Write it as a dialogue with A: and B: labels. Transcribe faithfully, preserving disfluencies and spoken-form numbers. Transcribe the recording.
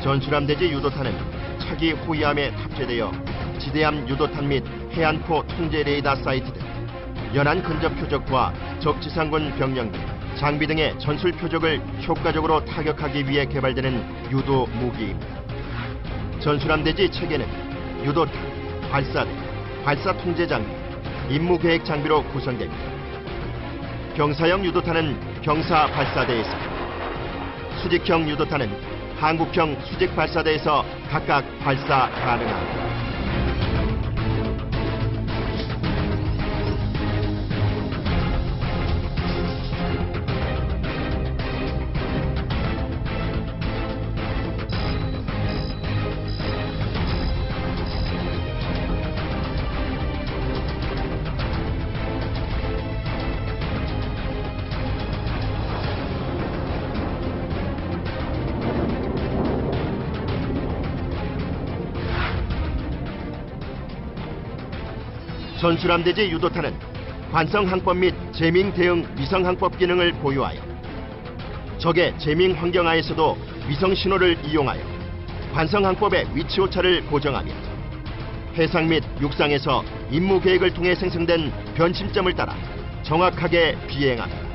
A: 전술함대지 유도탄은 차기 호위함에 탑재되어 지대함 유도탄 및 해안포 통제 레이더 사이트 등 연안 근접 표적과 적지상군 병력 등 장비 등의 전술 표적을 효과적으로 타격하기 위해 개발되는 유도 무기입니다. 전술함대지 체계는 유도탄, 발사대, 발사 통제 장비, 임무 계획 장비로 구성됩니다. 병사형 유도탄은 병사 발사대에서, 수직형 유도탄은 한국형 수직 발사대에서 각각 발사 가능합니다. 전술함대지 유도탄은 관성항법 및 재밍 대응 위성항법 기능을 보유하여 적의 재밍 환경 하에서도 위성 신호를 이용하여 관성항법의 위치 오차를 고정하며 해상 및 육상에서 임무 계획을 통해 생성된 변심점을 따라 정확하게 비행합니다.